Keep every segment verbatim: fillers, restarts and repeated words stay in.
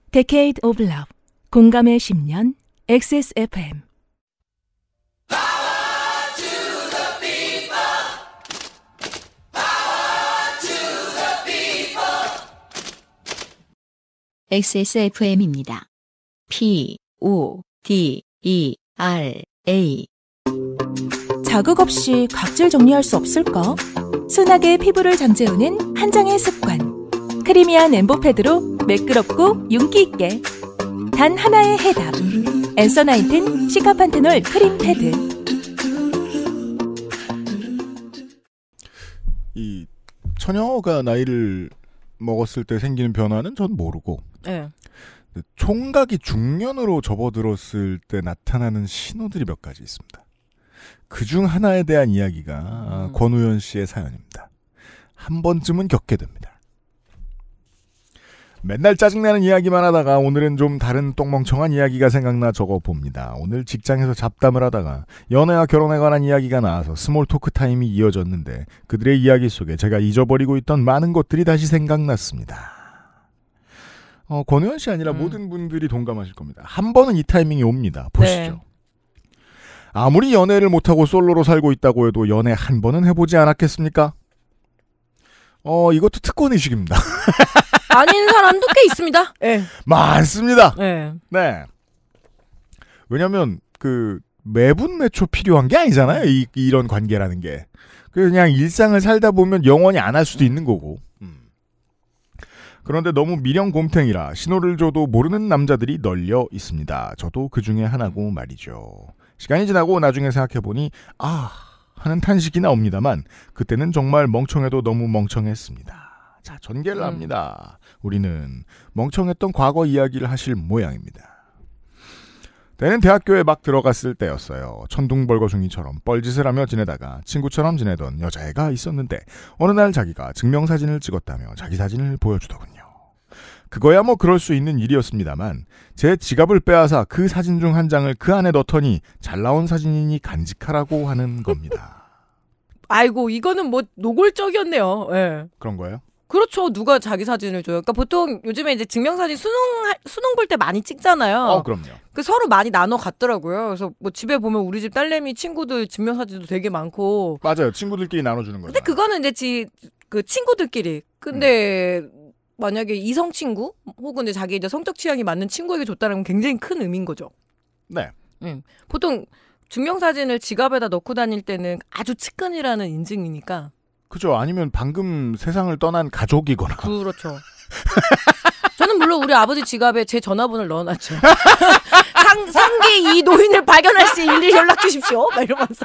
Decade of Love, 공감의 십 년, 엑스에스에프엠. 엑스에스에프엠입니다. P, O, D, E, R, A. 자극 없이 각질 정리할 수 없을까? 순하게 피부를 잠재우는 한 장의 습관. 크리미한 엠보패드로 매끄럽고 윤기 있게. 단 하나의 해답. 앤서 나인틴 시카판테놀 크림 패드. 이 처녀가 나이를 먹었을 때 생기는 변화는 전 모르고 네. 총각이 중년으로 접어들었을 때 나타나는 신호들이 몇 가지 있습니다. 그중 하나에 대한 이야기가 음. 권우현 씨의 사연입니다. 한 번쯤은 겪게 됩니다. 맨날 짜증나는 이야기만 하다가 오늘은 좀 다른 똥멍청한 이야기가 생각나 적어봅니다. 오늘 직장에서 잡담을 하다가 연애와 결혼에 관한 이야기가 나와서 스몰 토크 타임이 이어졌는데 그들의 이야기 속에 제가 잊어버리고 있던 많은 것들이 다시 생각났습니다. 어, 권우현 씨 아니라 음. 모든 분들이 동감하실 겁니다. 한 번은 이 타이밍이 옵니다. 보시죠. 네. 아무리 연애를 못하고 솔로로 살고 있다고 해도 연애 한 번은 해보지 않았겠습니까? 어, 이것도 특권의식입니다. 아닌 사람도 꽤 있습니다. 네. 많습니다. 네. 네. 왜냐면, 그, 매분 매초 필요한 게 아니잖아요. 이, 이런 관계라는 게. 그냥 일상을 살다 보면 영원히 안 할 수도 있는 거고. 음. 그런데 너무 미령곰탱이라 신호를 줘도 모르는 남자들이 널려 있습니다. 저도 그 중에 하나고 말이죠. 시간이 지나고 나중에 생각해보니, 아, 하는 탄식이 나옵니다만, 그때는 정말 멍청해도 너무 멍청했습니다. 자, 전개를 음. 합니다. 우리는 멍청했던 과거 이야기를 하실 모양입니다. 때는 대학교에 막 들어갔을 때였어요. 천둥벌거숭이처럼 뻘짓을 하며 지내다가 친구처럼 지내던 여자애가 있었는데 어느 날 자기가 증명사진을 찍었다며 자기 사진을 보여주더군요. 그거야 뭐 그럴 수 있는 일이었습니다만 제 지갑을 빼앗아 그 사진 중 한 장을 그 안에 넣더니 잘 나온 사진이니 간직하라고 하는 겁니다. 아이고 이거는 뭐 노골적이었네요. 네. 그런 거예요? 그렇죠. 누가 자기 사진을 줘요. 그러니까 보통 요즘에 이제 증명사진 수능 수능 볼 때 많이 찍잖아요. 어, 그럼요. 그 서로 많이 나눠 갔더라고요. 그래서 뭐 집에 보면 우리 집 딸내미 친구들 증명사진도 되게 많고. 맞아요. 친구들끼리 나눠주는 거죠. 근데 그거는 이제 지, 그 친구들끼리. 근데 음. 만약에 이성 친구 혹은 이제 자기 이제 성적 취향이 맞는 친구에게 줬다는 건 굉장히 큰 의미인 거죠. 네. 응. 보통 증명사진을 지갑에다 넣고 다닐 때는 아주 측근이라는 인증이니까. 그죠. 아니면 방금 세상을 떠난 가족이거나. 그렇죠. 저는 물론 우리 아버지 지갑에 제 전화번호를 넣어놨죠. 상, 상기 이 노인을 발견할 수 일일이 연락 주십시오. 막 이러면서.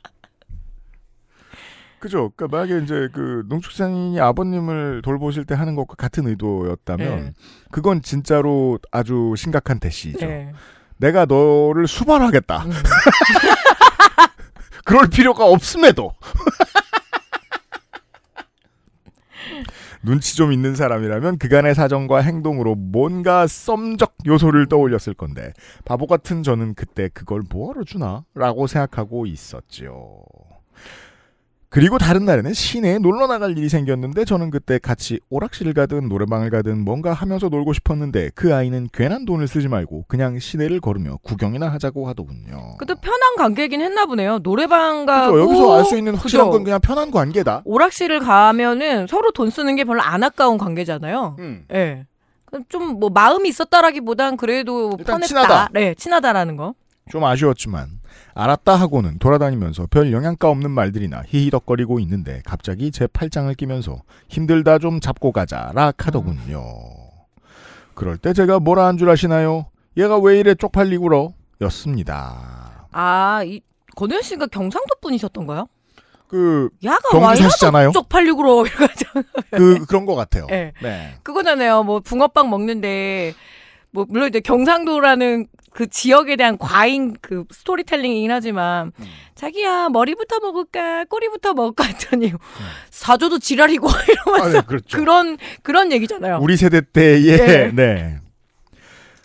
그죠. 그러니까 만약에 이제 그 농축산인이 아버님을 돌보실 때 하는 것과 같은 의도였다면 네. 그건 진짜로 아주 심각한 대시죠. 네. 내가 너를 수발하겠다. 음. 그럴 필요가 없음에도. 눈치 좀 있는 사람이라면 그간의 사정과 행동으로 뭔가 썸적 요소를 떠올렸을 건데 바보 같은 저는 그때 그걸 뭐하러 주나? 라고 생각하고 있었지요. 그리고 다른 날에는 시내에 놀러 나갈 일이 생겼는데 저는 그때 같이 오락실을 가든 노래방을 가든 뭔가 하면서 놀고 싶었는데 그 아이는 괜한 돈을 쓰지 말고 그냥 시내를 걸으며 구경이나 하자고 하더군요. 근데 편한 관계긴 했나 보네요. 노래방 가고 그렇죠. 여기서 알 수 있는 확실한 그죠? 건 그냥 편한 관계다. 오락실을 가면은 서로 돈 쓰는 게 별로 안 아까운 관계잖아요. 음. 네. 좀 뭐 마음이 있었다라기보단 그래도 편했다. 친하다. 네, 친하다라는 거. 좀 아쉬웠지만 알았다 하고는 돌아다니면서 별 영양가 없는 말들이나 히히덕거리고 있는데 갑자기 제 팔짱을 끼면서 힘들다 좀 잡고 가자라 하더군요. 그럴 때 제가 뭐라 한 줄 아시나요? 얘가 왜 이래 쪽팔리구러? 였습니다. 아, 이 권우현 씨가 경상도 분이셨던가요? 그 야가 경주 사시잖아요. 쪽팔리구러 그 그런 것 같아요. 네. 네. 그거잖아요. 뭐 붕어빵 먹는데 뭐 물론 이제 경상도라는 그 지역에 대한 과잉 그 스토리텔링이긴 하지만 음. 자기야 머리부터 먹을까 꼬리부터 먹을까 했더니 음. 사줘도 지랄이고 이러면서 아, 네, 그렇죠. 그런 그런 얘기잖아요. 우리 세대 때의 네. 네.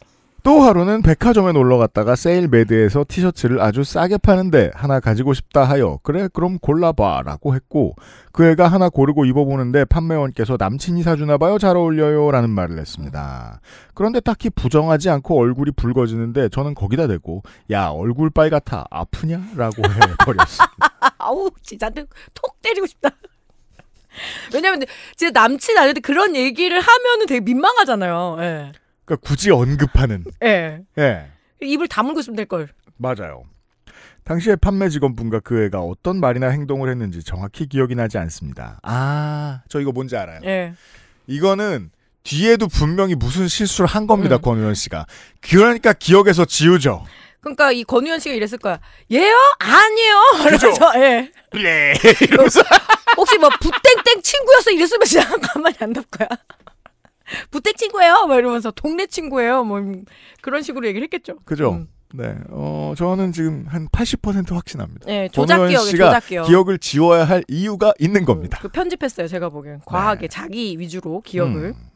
또 하루는 백화점에 놀러 갔다가 세일 매드에서 티셔츠를 아주 싸게 파는데 하나 가지고 싶다 하여 그래 그럼 골라봐 라고 했고 그 애가 하나 고르고 입어보는데 판매원께서 남친이 사주나 봐요 잘 어울려요 라는 말을 했습니다. 그런데 딱히 부정하지 않고 얼굴이 붉어지는데 저는 거기다 대고 야 얼굴 빨갛다 아프냐? 라고 해버렸습니다. 아우 진짜 톡 때리고 싶다. 왜냐면 제 남친 아닌데 그런 얘기를 하면은 되게 민망하잖아요. 예. 그러니까 굳이 언급하는. 예. 예. 입을 다물고 있으면 될 걸. 맞아요. 당시에 판매 직원분과 그 애가 어떤 말이나 행동을 했는지 정확히 기억이 나지 않습니다. 아, 저 이거 뭔지 알아요. 예. 이거는 뒤에도 분명히 무슨 실수를 한 겁니다, 음. 권우현 씨가. 그러니까 기억에서 지우죠. 그러니까 이 권우현 씨가 이랬을 거야. 얘요? 아니에요. 그죠? 그래서 예. 네. 이러면서 혹시 뭐 부땡땡 친구였어 이랬으면 진짜 가만히 안 둘 거야. 부땡 친구예요? 막 이러면서 동네 친구예요. 뭐 그런 식으로 얘기를 했겠죠. 그죠? 음. 네. 어, 저는 지금 한 팔십 퍼센트 확신합니다. 네, 조작 권우현 기억에 씨가 조작 기억. 기억을 지워야 할 이유가 있는 겁니다. 그 편집했어요, 제가 보기엔. 과하게 네. 자기 위주로 기억을. 음.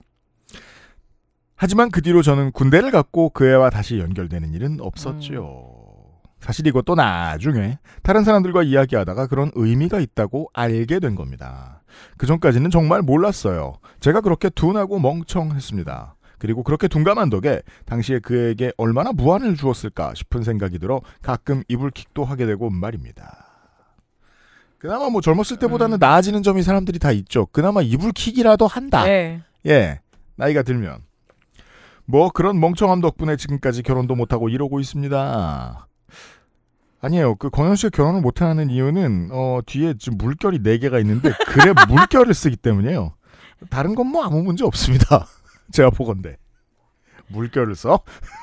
하지만 그 뒤로 저는 군대를 갔고 그 애와 다시 연결되는 일은 없었죠. 음. 사실 이것도 나중에 다른 사람들과 이야기하다가 그런 의미가 있다고 알게 된 겁니다. 그 전까지는 정말 몰랐어요. 제가 그렇게 둔하고 멍청했습니다. 그리고 그렇게 둔감한 덕에 당시에 그에게 얼마나 무한을 주었을까 싶은 생각이 들어 가끔 이불킥도 하게 되고 말입니다. 그나마 뭐 젊었을 때보다는 음. 나아지는 점이 사람들이 다 있죠. 그나마 이불킥이라도 한다. 네. 예, 나이가 들면. 뭐 그런 멍청함 덕분에 지금까지 결혼도 못하고 이러고 있습니다. 아니에요. 그 권현 씨가 결혼을 못하는 이유는 어, 뒤에 지금 물결이 네 개가 있는데 그래 물결을 쓰기 때문이에요. 다른 건 뭐 아무 문제 없습니다. 제가 보건대. 물결을 써?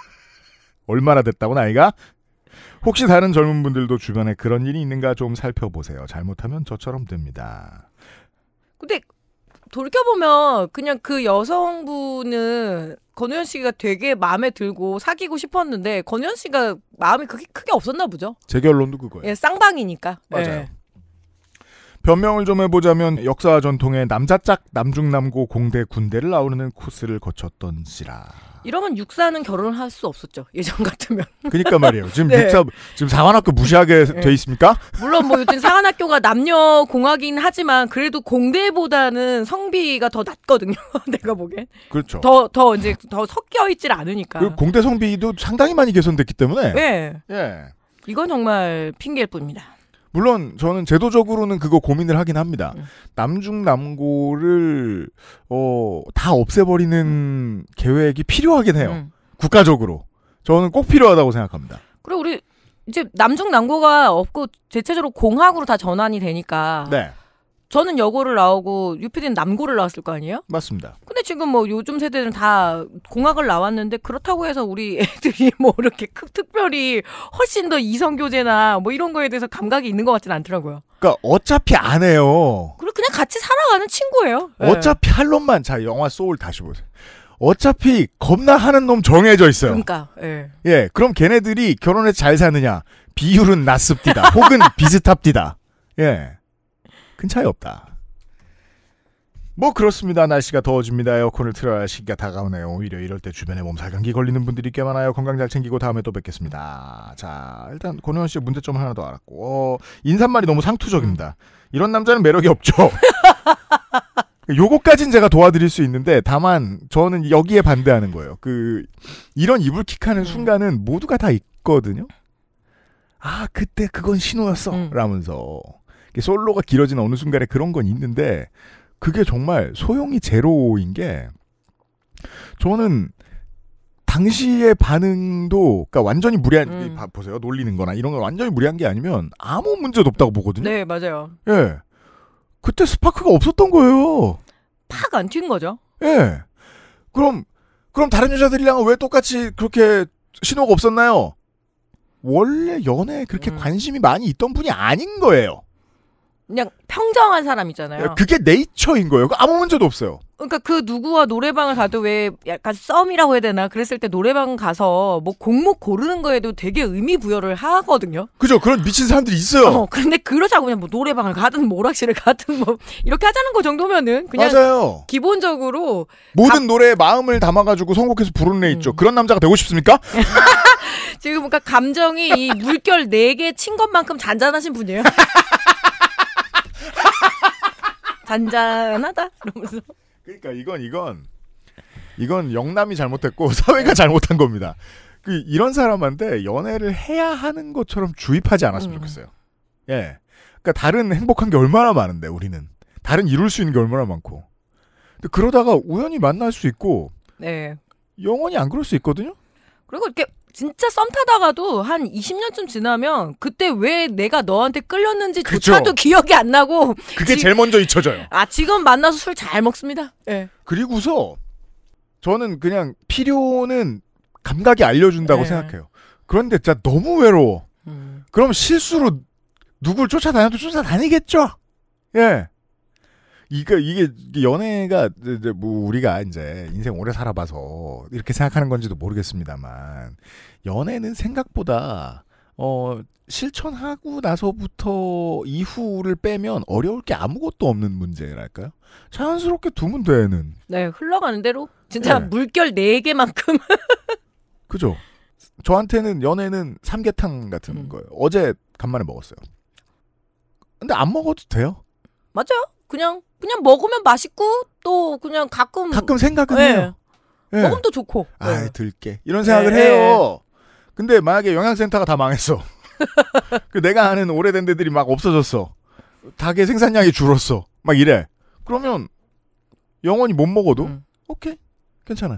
얼마나 됐다고 나이가? 혹시 다른 젊은 분들도 주변에 그런 일이 있는가 좀 살펴보세요. 잘못하면 저처럼 됩니다. 근데 돌이켜보면 그냥 그 여성분은 권우현 씨가 되게 마음에 들고 사귀고 싶었는데 권우현 씨가 마음이 그렇게 크게 없었나 보죠. 제 결론도 그거예요. 예, 쌍방이니까. 맞아요. 예. 변명을 좀 해보자면 역사와 전통의 남자짝 남중남고 공대 군대를 아우르는 코스를 거쳤던 시라. 이러면 육사는 결혼을 할 수 없었죠. 예전 같으면. 그러니까 말이에요. 지금 네. 육사 지금 상한학교 무시하게 네. 돼 있습니까? 물론 뭐 요즘 상한학교가 남녀 공학이긴 하지만 그래도 공대보다는 성비가 더 낮거든요. 내가 보기엔. 그렇죠. 더 더 이제 더 섞여 있질 않으니까. 그리고 공대 성비도 상당히 많이 개선됐기 때문에. 네. 예. 이건 정말 핑계일 뿐입니다. 물론 저는 제도적으로는 그거 고민을 하긴 합니다. 음. 남중남고를 어, 다 없애버리는 계획이 필요하긴 해요. 음. 국가적으로. 저는 꼭 필요하다고 생각합니다. 그리고 우리 이제 남중남고가 없고 대체적으로 공학으로 다 전환이 되니까 네. 저는 여고를 나오고 유피디는 남고를 나왔을 거 아니에요? 맞습니다. 근데 지금 뭐 요즘 세대는 다 공학을 나왔는데 그렇다고 해서 우리 애들이 뭐 이렇게 크, 특별히 훨씬 더 이성교제나 뭐 이런 거에 대해서 감각이 있는 것 같지는 않더라고요. 그러니까 어차피 안 해요. 그리고 그냥 같이 살아가는 친구예요. 어차피 할 놈만. 자, 영화 소울 다시 보세요. 어차피 겁나 하는 놈 정해져 있어요. 그러니까. 예. 예, 그럼 걔네들이 결혼에 잘 사느냐? 비율은 낮습디다. 혹은 비슷합디다. 예. 큰 차이 없다. 뭐 그렇습니다. 날씨가 더워집니다. 에어컨을 틀어야 할 시기가 다가오네요. 오히려 이럴 때 주변에 몸살 감기 걸리는 분들이 꽤 많아요. 건강 잘 챙기고 다음에 또 뵙겠습니다. 자, 일단 권우현 씨의 문제점을 하나 더 알았고 어, 인사말이 너무 상투적입니다. 이런 남자는 매력이 없죠. 요거까진 제가 도와드릴 수 있는데 다만 저는 여기에 반대하는 거예요. 그 이런 이불킥하는 순간은 모두가 다 있거든요. 아, 그때 그건 신호였어. 음. 라면서 솔로가 길어지는 어느 순간에 그런 건 있는데 그게 정말 소용이 제로인 게 저는 당시의 반응도 그러니까 완전히 무리한 음. 보세요. 놀리는 거나 이런 건 완전히 무리한 게 아니면 아무 문제도 없다고 보거든요. 네, 맞아요. 예. 그때 스파크가 없었던 거예요. 팍 안 튄 거죠. 예. 그럼 그럼 다른 여자들이랑은 왜 똑같이 그렇게 신호가 없었나요? 원래 연애에 그렇게 음. 관심이 많이 있던 분이 아닌 거예요. 그냥 평정한 사람이잖아요. 그게 네이처인 거예요. 아무 문제도 없어요. 그러니까 그 누구와 노래방을 가도 왜 약간 썸이라고 해야 되나 그랬을 때 노래방 가서 뭐 곡목 고르는 거에도 되게 의미 부여를 하거든요. 그죠? 그런 미친 사람들이 있어요. 어, 근데 그러자고 그냥 뭐 노래방을 가든 뭐 오락실을 가든 뭐 이렇게 하자는 거 정도면은 그냥 맞아요. 기본적으로 모든 감... 노래에 마음을 담아가지고 선곡해서 부르는 애 있죠. 음. 그런 남자가 되고 싶습니까? 지금 뭔가 감정이 이 물결 네 개 친 것만큼 잔잔하신 분이에요. 잔잔하다 이러면서. 그러니까 이건 이건 이건 영남이 잘못했고 사회가 잘못한 겁니다. 그 이런 사람한테 연애를 해야 하는 것처럼 주입하지 않았으면 음. 좋겠어요. 예, 그러니까 다른 행복한 게 얼마나 많은데 우리는 다른 이룰 수 있는 게 얼마나 많고. 근데 그러다가 우연히 만날 수 있고, 네, 영원히 안 그럴 수 있거든요. 그리고 이렇게 진짜 썸 타다가도 한 이십 년쯤 지나면 그때 왜 내가 너한테 끌렸는지조차도 그쵸. 기억이 안 나고 그게 지... 제일 먼저 잊혀져요. 아 지금 만나서 술 잘 먹습니다. 네. 그리고서 저는 그냥 필요는 감각이 알려준다고 네. 생각해요. 그런데 진짜 너무 외로워. 음. 그럼 실수로 누굴 쫓아다녀도 쫓아다니겠죠. 예. 이게 이게 연애가 이제 뭐 우리가 이제 인생 오래 살아봐서 이렇게 생각하는 건지도 모르겠습니다만 연애는 생각보다 어 실천하고 나서부터 이후를 빼면 어려울 게 아무것도 없는 문제랄까요? 자연스럽게 두면 되는. 네, 흘러가는 대로 진짜 네. 물결 네 개만큼. 그죠? 저한테는 연애는 삼계탕 같은 음. 거예요. 어제 간만에 먹었어요. 근데 안 먹어도 돼요. 맞아요. 그냥 그냥 먹으면 맛있고 또 그냥 가끔 가끔 생각은 네. 해요. 네. 먹으면 또 좋고. 아, 네. 들게 이런 생각을 네. 해요. 근데 만약에 영양센터가 다 망했어. 그 내가 아는 오래된 데들이 막 없어졌어. 닭의 생산량이 줄었어. 막 이래. 그러면 영원히 못 먹어도 음. 오케이 괜찮아요.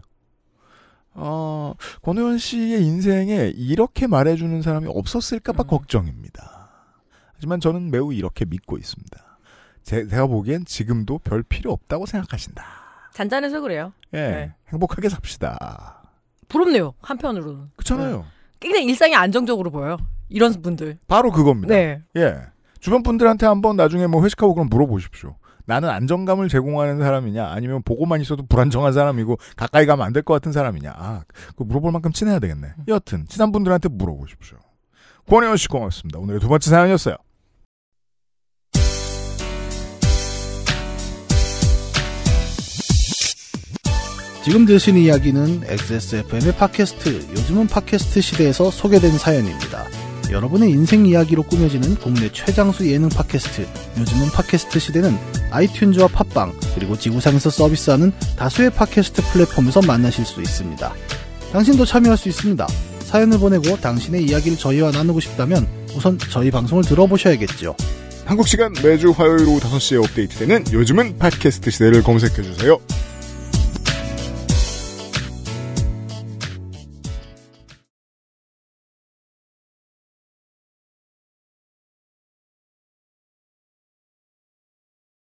어, 권호연 씨의 인생에 이렇게 말해주는 사람이 없었을까봐 음. 걱정입니다. 하지만 저는 매우 이렇게 믿고 있습니다. 제, 제가 보기엔 지금도 별 필요 없다고 생각하신다. 잔잔해서 그래요. 예, 네. 행복하게 삽시다. 부럽네요. 한편으로는. 그렇잖아요. 네. 그냥 일상이 안정적으로 보여요. 이런 분들. 바로 그겁니다. 네. 예. 주변 분들한테 한번 나중에 뭐 회식하고 그럼 물어보십시오. 나는 안정감을 제공하는 사람이냐 아니면 보고만 있어도 불안정한 사람이고 가까이 가면 안 될 것 같은 사람이냐. 아, 그거 물어볼 만큼 친해야 되겠네. 여튼 친한 분들한테 물어보십시오. 권혜원 씨 고맙습니다. 오늘의 두 번째 사연이었어요. 지금 들으신 이야기는 엑스에스에프엠의 팟캐스트, 요즘은 팟캐스트 시대에서 소개된 사연입니다. 여러분의 인생 이야기로 꾸며지는 국내 최장수 예능 팟캐스트, 요즘은 팟캐스트 시대는 아이튠즈와 팟빵, 그리고 지구상에서 서비스하는 다수의 팟캐스트 플랫폼에서 만나실 수 있습니다. 당신도 참여할 수 있습니다. 사연을 보내고 당신의 이야기를 저희와 나누고 싶다면 우선 저희 방송을 들어보셔야겠죠. 한국 시간 매주 화요일 오후 다섯 시에 업데이트되는 요즘은 팟캐스트 시대를 검색해주세요.